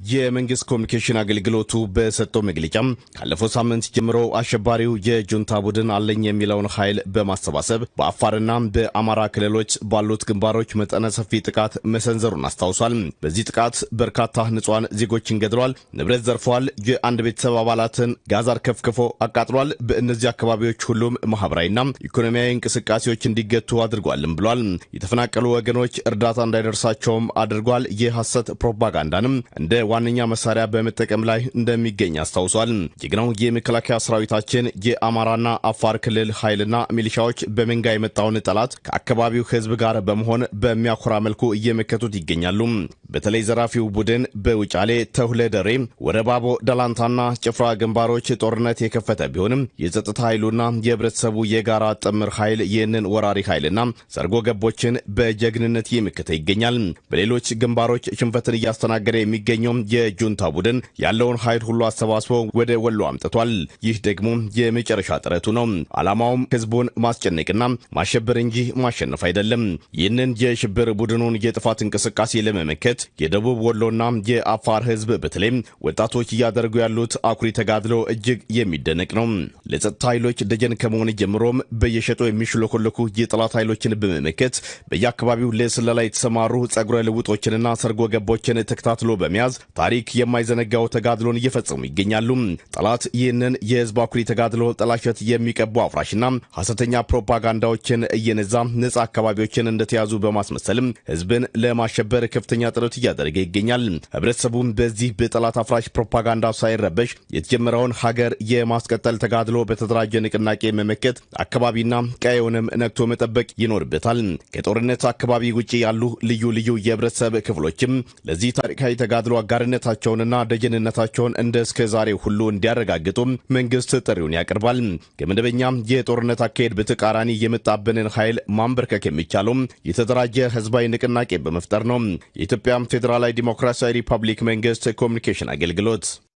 የመንግስት ኮሚዩኒኬሽን አገልግሎቱ በሰጠው መግለጫ ካለፈው ሳምንት ጀምሮ አሸባሪው የጁንታ ቡድን አለኝ የሚለውን ኃይል በማሰባሰብ በአፋርና በአማራ ክልሎች ባሉት ግንባሮች መጠነ ሰፊ ጥቃት መሰንዘሩን አስታውሷል። በዚህ ጥቃት በርካታ ንጹሃን ዜጎችን ገድሏል፣ ንብረት ዘርፏል፣ የአንድ ቤተሰብ አባላትን ጋዛር ከፍክፎ አቃጥሏል። በእነዚህ አካባቢዎች ሁሉም ማህበራዊና ኢኮኖሚያዊ እንቅስቃሴዎች እንዲገቱ አድርጓልም ብሏል። የተፈናቀሉ ወገኖች እርዳታ እንዳይደርሳቸውም አድርጓል። የሐሰት ፕሮፓጋንዳንም እንደ ዋነኛ መሳሪያ በመጠቀም ላይ እንደሚገኝ አስታውሷል። ጀግናው የመከላከያ ሰራዊታችን የአማራና አፋር ክልል ኃይልና ሚሊሻዎች በመንጋ የመጣውን ጠላት ከአካባቢው ህዝብ ጋር በመሆን በሚያኮራ መልኩ እየመከቱት ይገኛሉ። በተለይ ዘራፊው ቡድን በውጫሌ ተሁለደሬ ወረባቦ ደላንታና ጭፍራ ግንባሮች ጦርነት የከፈተ ቢሆንም የጸጥታ ኃይሉና የህብረተሰቡ የጋራ ጥምር ኃይል ይህንን ወራሪ ኃይልና ሰርጎ ገቦችን በጀግንነት እየመከተ ይገኛል። በሌሎች ግንባሮች ሽንፈትን እያስተናገደ የሚገኘው የጁንታ ቡድን ያለውን ኃይል ሁሉ አሰባስቦ ወደ ወሎ አምጥቷል። ይህ ደግሞ የመጨረሻ ጥረቱ ነው። ዓላማውም ህዝቡን ማስጨነቅና ማሸበር እንጂ ማሸነፍ አይደለም። ይህንን የሽብር ቡድኑን የጥፋት እንቅስቃሴ ለመመከት የደቡብ ወሎና የአፋር ህዝብ በተለይም ወጣቶች እያደረጉ ያሉት አኩሪ ተጋድሎ እጅግ የሚደነቅ ነው። ለጸጥታ ኃይሎች ደጀን ከመሆን ጀምሮም በየሸጡ የሚሽለኮለኩ የጠላት ኃይሎችን በመመከት በየአካባቢው ለስለላ የተሰማሩ ጸጉረ ልውጦችንና ሰርጎ ገቦችን ተከታትሎ በመያዝ ታሪክ የማይዘነጋው ተጋድሎን እየፈጸሙ ይገኛሉ። ጠላት ይህንን የህዝብ አኩሪ ተጋድሎ ጠላሸት የሚቀቡ አፍራሽና ሐሰተኛ ፕሮፓጋንዳዎችን እየነዛ ነፃ አካባቢዎችን እንደተያዙ በማስመሰልም ህዝብን ለማሸበር ከፍተኛ ጥረት እያደረገ ይገኛል። ህብረተሰቡም በዚህ በጠላት አፍራሽ ፕሮፓጋንዳ ሳይረበሽ የተጀመረውን ሀገር የማስቀጠል ተጋድሎ በተደራጀ ንቅናቄ መመከት አካባቢና ቀየውንም ነክቶ መጠበቅ ይኖርበታል። ከጦርነት አካባቢ ውጪ ያሉ ልዩ ልዩ የህብረተሰብ ክፍሎችም ለዚህ ታሪካዊ ተጋድሎ አጋርነታቸውንና ደጀንነታቸውን እንደ እስከዛሬ ሁሉ እንዲያረጋግጡ መንግስት ጥሪውን ያቀርባል። ከመደበኛ የጦርነት አካሄድ በተቃራኒ የመጣብንን ኃይል ማንበርከክ የሚቻለው የተደራጀ ህዝባዊ ንቅናቄ በመፍጠር ነው። የኢትዮጵያ ፌዴራላዊ ዲሞክራሲያዊ ሪፐብሊክ መንግስት ኮሚዩኒኬሽን አገልግሎት